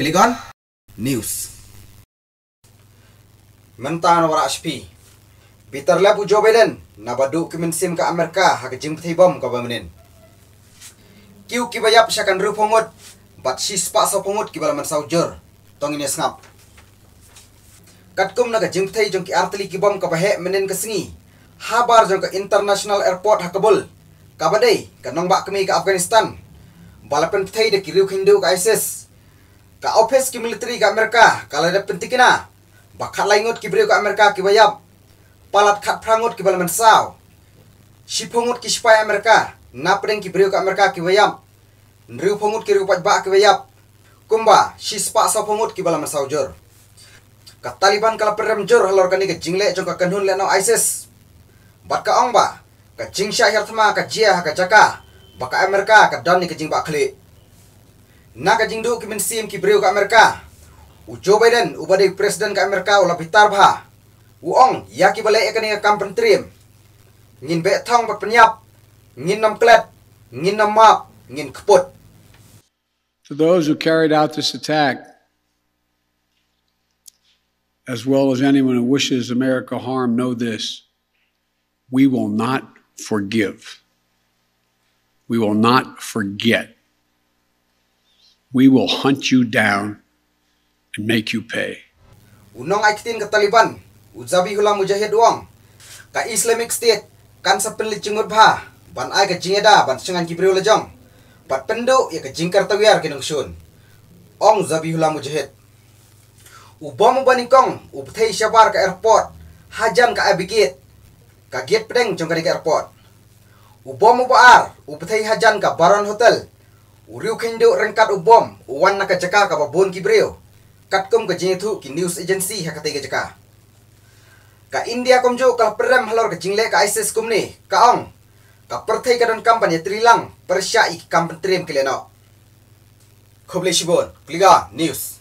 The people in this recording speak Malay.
Klik on News. Mentan wara HP. Peter Labu Joe Biden nabadu kimensim ka Amerika hak jingpthi bom ka bamenin. Kiu kibayap syakan ru pongot bat sispa sa pongot kibala man saujur tong ini ngap. Katkum naga jingpthi jong ki artli ki bom ka bahe menen ka singi. Habar jong ka International Airport hakabul. Kabadai ka nongbak kami ka Afghanistan. Balapan pthai de ki riu khindu ka ISIS. Ka office ki military ka Amerika kala de pentikina. Bakat laingot ki beriu ka Amerika ki bayap. Palat khat prangot ki balaman saw. Sipongot ki spy Amerika. Napdeng ki beriu ka Amerika ki bayap. Nriu pongot ki riu pajba ki bayap. Kumba sispa sa pongot ki balaman saujur. Ka Taliban kala perem jur halor kani ke jingle jong ka kanhun le no ISIS. Bat ka ong ba ka jingsha hirthma ka jia ka jaka. Baka Amerika ka dan ni ke jingba khli. Na ka jingdu ki mensim ki beriu ka Amerika. Joe Biden ubadai presiden ka Amerika ula bitar bha. Uong ya ki balai ekani ka kampen trim. Ngin be thong bak penyap. Ngin nam klet, ngin nam map, ngin keput. For those who carried out this attack, as well as anyone who wishes America harm, know this: we will not forgive. We will not forget. We will hunt you down and make you pay. Unong aikitin ke Taliban, uzabi hula mujahid uang. Ka Islamic State, kan sa penlit jengud bha, ban ai ka jingeda ban sengan kibriu lejong. Bat pendo ya ka jingkar tawiyar kinung sun. Ong zabi hula mujahid. Ubom baningkong, ubthei syabar ka airport, hajan ka abigit. Ka gate pedeng jong ka airport. Ubom ubaar, ubthei hajan ka Baron Hotel. Uriu kendo rengkat ubom, uwan na ka jaka ka babon kibriu. Katkum ka jingethu ki news agency hakatay ka jaka. Ka India komjo ka perem halor ka jingle ka ISIS kumni, kaong. Ka perthai ka don kampanye trilang, persya ik kampen trim kileno. Khoble shibon, Kliga News.